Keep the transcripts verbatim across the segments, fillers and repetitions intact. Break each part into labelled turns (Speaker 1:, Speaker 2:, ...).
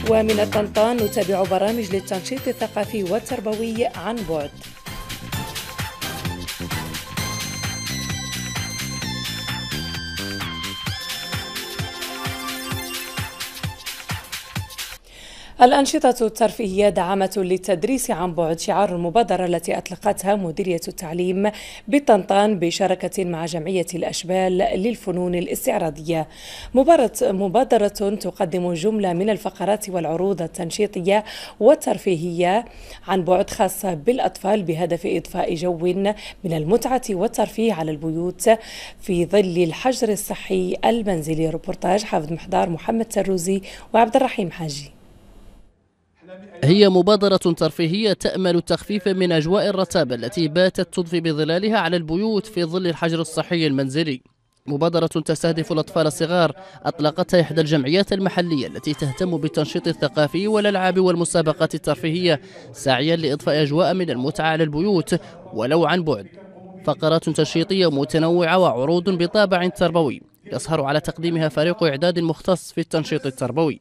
Speaker 1: ومن الطنطان نتابع برامج للتنشيط الثقافي والتربوي عن بعد. الأنشطة الترفيهية دعامة للتدريس عن بعد، شعار المبادرة التي أطلقتها مديرية التعليم بالطنطان بشراكة مع جمعية الأشبال للفنون الاستعراضية. مبادرة تقدم جملة من الفقرات والعروض التنشيطية والترفيهية عن بعد خاصة بالأطفال بهدف إضفاء جو من المتعة والترفيه على البيوت في ظل الحجر الصحي المنزلي. ريبورتاج حافظ محضار محمد تروزي وعبد الرحيم حاجي.
Speaker 2: هي مبادرة ترفيهية تأمل التخفيف من أجواء الرتابة التي باتت تضفي بظلالها على البيوت في ظل الحجر الصحي المنزلي. مبادرة تستهدف الأطفال الصغار أطلقتها إحدى الجمعيات المحلية التي تهتم بالتنشيط الثقافي والألعاب والمسابقات الترفيهية، سعيا لإضفاء أجواء من المتعة على البيوت ولو عن بعد. فقرات تنشيطية متنوعة وعروض بطابع تربوي يسهر على تقديمها فريق إعداد مختص في التنشيط التربوي.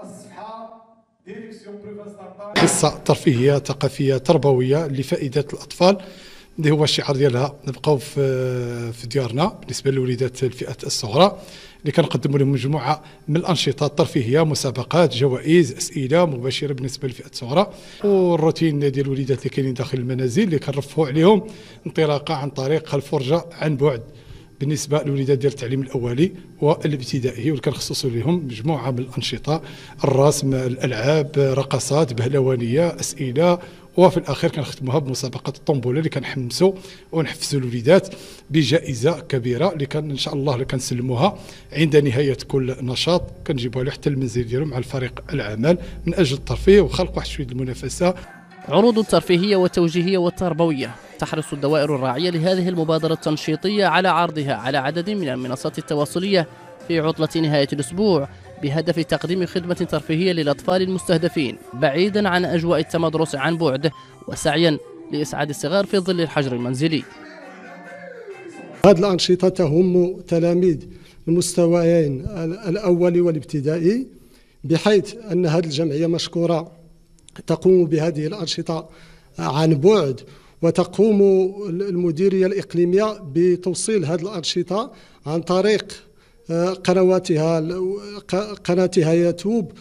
Speaker 3: حصة ترفيهية ثقافية تربوية لفائدة الأطفال، اللي هو الشعار ديالها نبقاو في في ديارنا بالنسبة للوليدات الفئة الصغرى، اللي كنقدموا لهم مجموعة من الأنشطة الترفيهية، مسابقات، جوائز، أسئلة مباشرة بالنسبة للفئة الصغرى، والروتين ديال الوليدات اللي كاينين داخل المنازل اللي كنرفعوا عليهم انطلاقة عن طريق الفرجة عن بعد بالنسبه للوليدات ديال التعليم الاولي والابتدائي، واللي كنخصصوا لهم مجموعه من الانشطه، الرسم، الالعاب، رقصات بهلوانيه، اسئله، وفي الاخير كنختموها بمسابقه الطنبوله اللي كنحمسوا ونحفزوا الوليدات بجائزه كبيره اللي كان ان شاء الله اللي كنسلموها عند نهايه كل نشاط، كنجيبوها له حتى المنزل ديالهم مع الفريق العمل من اجل الترفيه وخلق واحد شويه المنافسه.
Speaker 2: عروض ترفيهية وتوجيهية والتربوية. تحرص الدوائر الراعية لهذه المبادرة التنشيطية على عرضها على عدد من المنصات التواصلية في عطلة نهاية الأسبوع بهدف تقديم خدمة ترفيهية للأطفال المستهدفين بعيدا عن أجواء التمدرس عن بعد، وسعيا لإسعاد الصغار في ظل الحجر المنزلي.
Speaker 4: هذه الأنشطة تهم تلاميذ المستويين الأولي والابتدائي، بحيث أن هذه الجمعية مشكورة تقوم بهذه الأنشطة عن بعد، وتقوم المديرية الإقليمية بتوصيل هذه الأنشطة عن طريق قنواتها قناتها يوتيوب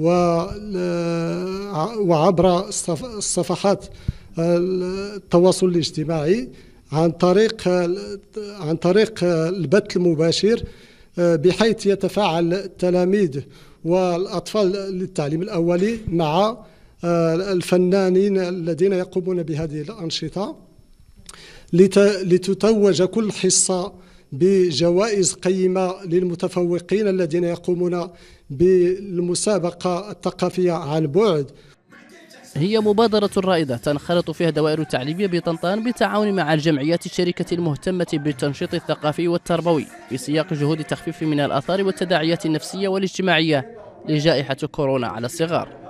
Speaker 4: وعبر الصفحات التواصل الاجتماعي عن طريق عن طريق البث المباشر، بحيث يتفاعل التلاميذ والأطفال للتعليم الأولي مع الفنانين الذين يقومون بهذه الأنشطة، لتتوج كل حصة بجوائز قيمة للمتفوقين الذين يقومون بالمسابقة الثقافية عن بعد.
Speaker 2: هي مبادرة رائدة تنخرط فيها دوائر التعليمية بطنطان بالتعاون مع الجمعيات الشركة المهتمة بالتنشيط الثقافي والتربوي في سياق جهود التخفيف من الآثار والتداعيات النفسية والاجتماعية لجائحة كورونا على الصغار.